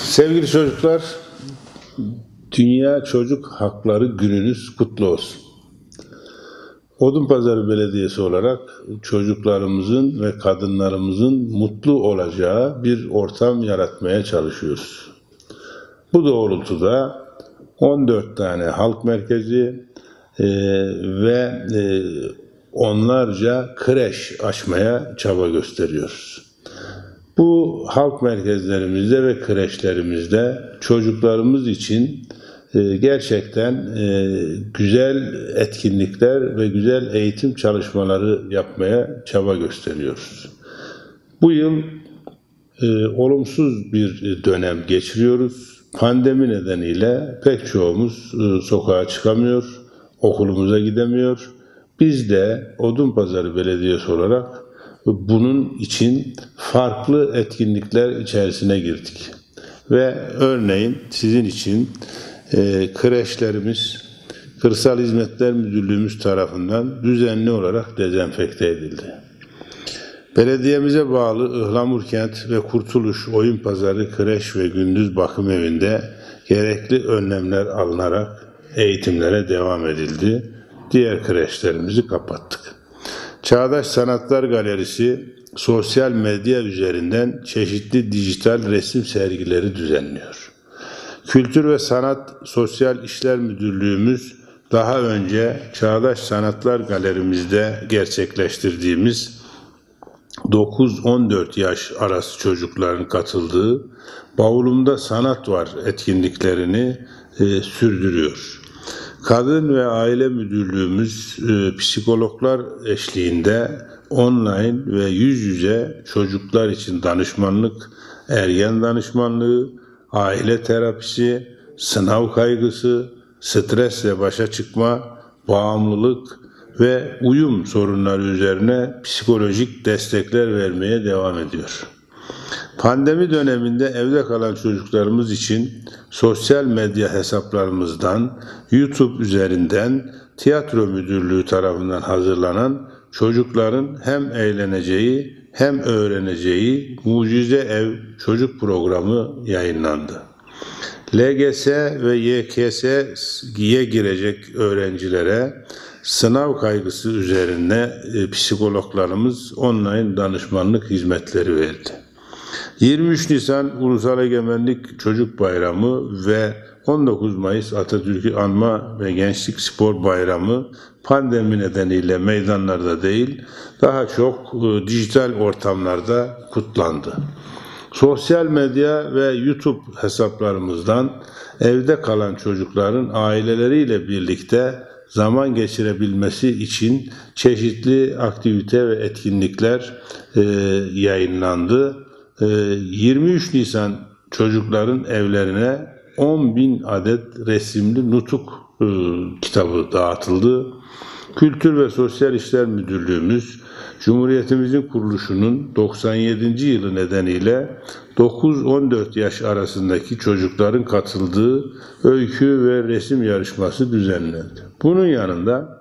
Sevgili çocuklar, Dünya Çocuk Hakları Gününüz kutlu olsun. Odunpazarı Belediyesi olarak çocuklarımızın ve kadınlarımızın mutlu olacağı bir ortam yaratmaya çalışıyoruz. Bu doğrultuda 14 tane halk merkezi ve onlarca kreş açmaya çaba gösteriyoruz. Bu halk merkezlerimizde ve kreşlerimizde çocuklarımız için gerçekten güzel etkinlikler ve güzel eğitim çalışmaları yapmaya çaba gösteriyoruz. Bu yıl olumsuz bir dönem geçiriyoruz. Pandemi nedeniyle pek çoğumuz sokağa çıkamıyor, okulumuza gidemiyor. Biz de Odunpazarı Belediyesi olarak bunun için farklı etkinlikler içerisine girdik. Ve örneğin sizin için kreşlerimiz Kırsal Hizmetler Müdürlüğümüz tarafından düzenli olarak dezenfekte edildi. Belediyemize bağlı Ihlamurkent ve Kurtuluş Oyunpazarı Kreş ve Gündüz Bakım Evi'nde gerekli önlemler alınarak eğitimlere devam edildi. Diğer kreşlerimizi kapattık. Çağdaş Sanatlar Galerisi sosyal medya üzerinden çeşitli dijital resim sergileri düzenliyor. Kültür ve Sanat Sosyal İşler Müdürlüğümüz daha önce Çağdaş Sanatlar Galerimizde gerçekleştirdiğimiz 9-14 yaş arası çocukların katıldığı Bavulumda Sanat Var etkinliklerini sürdürüyor. Kadın ve Aile Müdürlüğümüz psikologlar eşliğinde online ve yüz yüze çocuklar için danışmanlık, ergen danışmanlığı, aile terapisi, sınav kaygısı, stresle başa çıkma, bağımlılık ve uyum sorunları üzerine psikolojik destekler vermeye devam ediyor. Pandemi döneminde evde kalan çocuklarımız için sosyal medya hesaplarımızdan, YouTube üzerinden Tiyatro Müdürlüğü tarafından hazırlanan çocukların hem eğleneceği hem öğreneceği Mucize Ev çocuk programı yayınlandı. LGS ve YKS'ye girecek öğrencilere sınav kaygısı üzerine psikologlarımız online danışmanlık hizmetleri verdi. 23 Nisan Ulusal Egemenlik Çocuk Bayramı ve 19 Mayıs Atatürk'ü Anma ve Gençlik Spor Bayramı pandemi nedeniyle meydanlarda değil, daha çok dijital ortamlarda kutlandı. Sosyal medya ve YouTube hesaplarımızdan evde kalan çocukların aileleriyle birlikte zaman geçirebilmesi için çeşitli aktivite ve etkinlikler yayınlandı. 23 Nisan çocukların evlerine 10.000 adet resimli nutuk kitabı dağıtıldı. Kültür ve Sosyal İşler Müdürlüğümüz Cumhuriyetimizin kuruluşunun 97. yılı nedeniyle 9-14 yaş arasındaki çocukların katıldığı öykü ve resim yarışması düzenlendi. Bunun yanında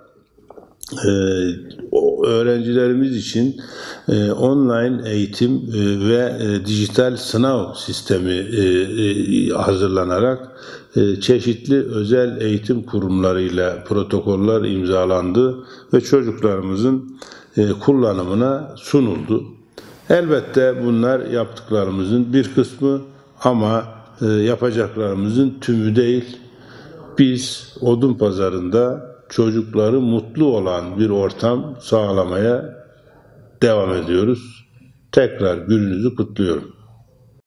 öğrencilerimiz için online eğitim ve dijital sınav sistemi hazırlanarak çeşitli özel eğitim kurumlarıyla protokoller imzalandı ve çocuklarımızın kullanımına sunuldu. Elbette bunlar yaptıklarımızın bir kısmı ama yapacaklarımızın tümü değil. Biz Odunpazarı'nda çocukları mutlu olan bir ortam sağlamaya devam ediyoruz. Tekrar gününüzü kutluyorum.